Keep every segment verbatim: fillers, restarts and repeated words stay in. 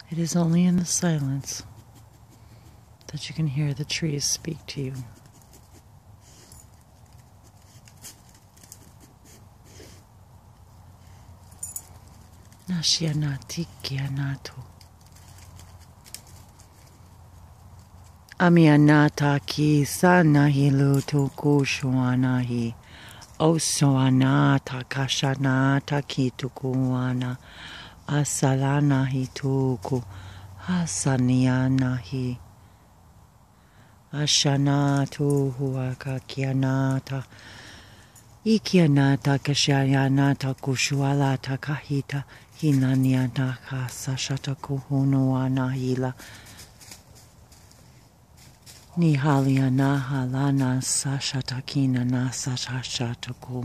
It is only in the silence that you can hear the trees speak to you. Nashianati kianato. Amianata ki sanahilu tuku shuanahi. Osoanata kashanata ki tukuana. Asalana hituku. Asaniana hi. Ashanatu huaka kianata. Ikianata kashayanata kushualata kahita. Hinaniana kasashata kuhunuana hila. Nihaliana halana sashatakina na sashashataku.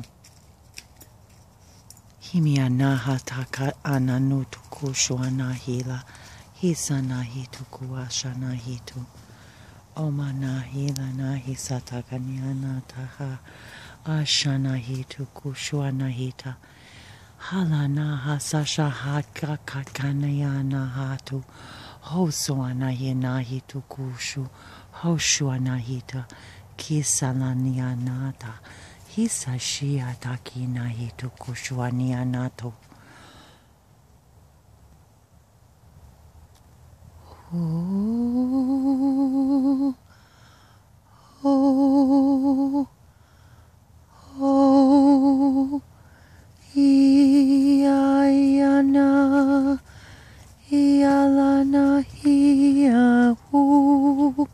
Himiana hataka ananutuku shuana hila. Hisana hituku ashana hitu. Omana hila na hisatakaniana taha. Ashana hituku shuana hita. Halana hasasha haka kakanayana hatu. Hosoana hina hitukushu. Hoshuanahita kisalanianata hisashiata kinahito kushuanianato. Oh, oh, oh, iayana, ialana, iahu.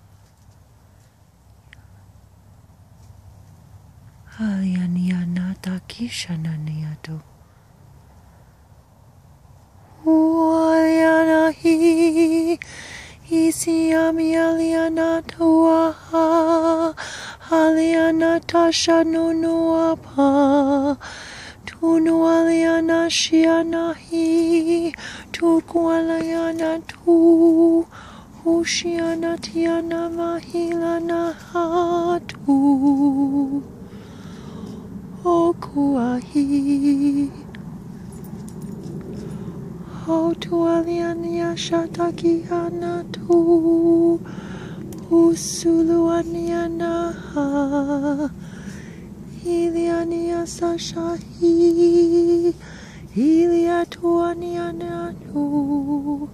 Alianianata kishananiato. Ualianahi isiami alianato aha. Alianata shanunuapa. Tunu aliana shianahi. Tukualiana tu. Ushiana tiana mahilana hatu. Okuahi. O tualiania shataki anatu. Usuluaniana. Iliania sashahi. Iliatuaniana tu.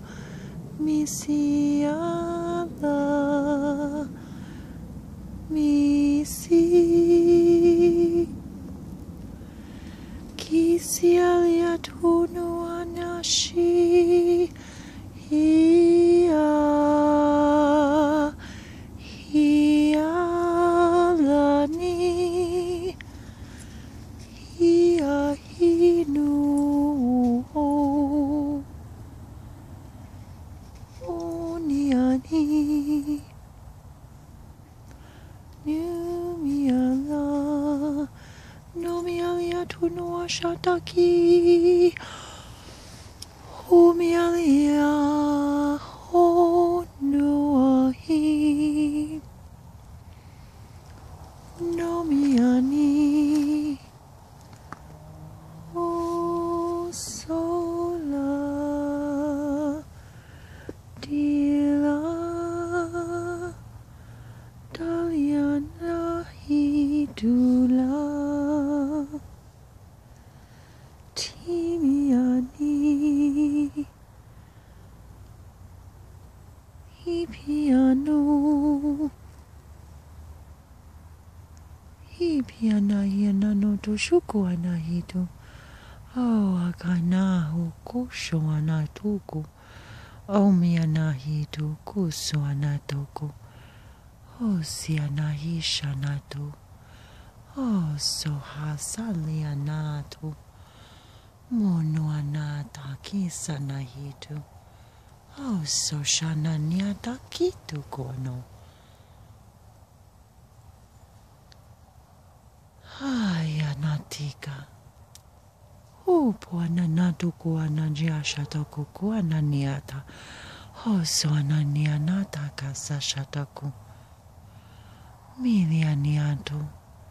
Misiala. Misi. Kisialia tunu anashi. Hia. Hialani. Hia hinu. Oniani. Numiala. Nomialia tunua shataki. Humialia honuahi. Nomiani. O sola. Dila. Daliana hidula. Timiani. Hipiano. Hipiana hianano toshuku anahito. Oh, akanahu kusho anatuku. Oh, mianahito kuso anatoko. Oh, sianahisha nato. Oh, sohasali anato. Mono anata kisa nahitu. Oh, so shana niata kitu kono. Ay, anatika. Upo ananatu kuana jiashataku kuana niata. Oh, so ananianata kasa shataku. Milianiato.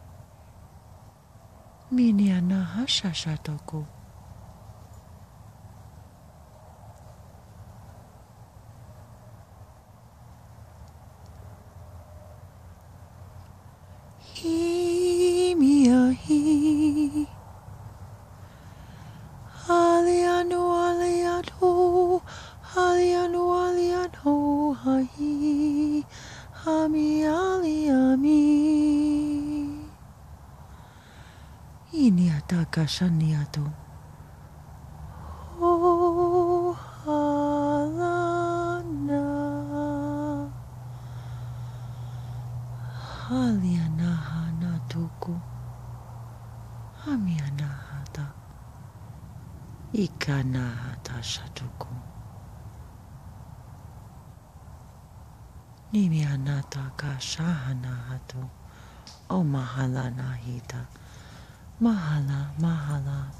Miliana hasha shataku. kashaniato. Oh, halana. Halianaha natuku. Hamianahata. Ikanahata shatuku. Nimianata kashahanahatu. O mahala nahita. Mahala, mahala,